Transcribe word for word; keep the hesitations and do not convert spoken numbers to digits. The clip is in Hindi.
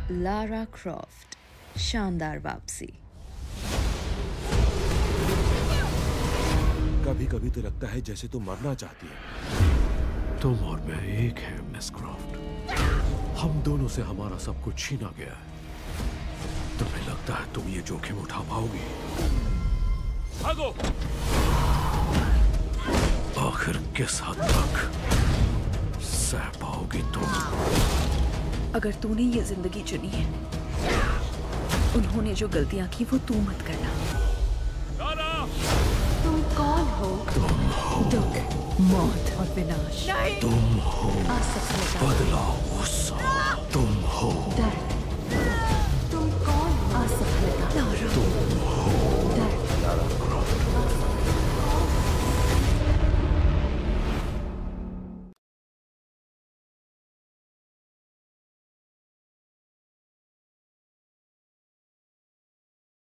लारा क्रॉफ्ट, शानदार वापसी। कभी कभी तो लगता है जैसे तुम मरना चाहती है। तुम और मैं एक है मिस क्रॉफ्ट। हम दोनों से हमारा सब कुछ छीना गया है। तुम्हें लगता है तुम ये जोखिम उठा पाओगी? भागो! आखिर किस हद तक सह पाओगी तुम? अगर तूने ये जिंदगी चुनी है, उन्होंने जो गलतियां की वो तू मत करना। तुम कौन हो? तुम हो दुख, मौत और विनाश। तुम हो असफलता, बदला, गुस्सा। तुम हो दर्द,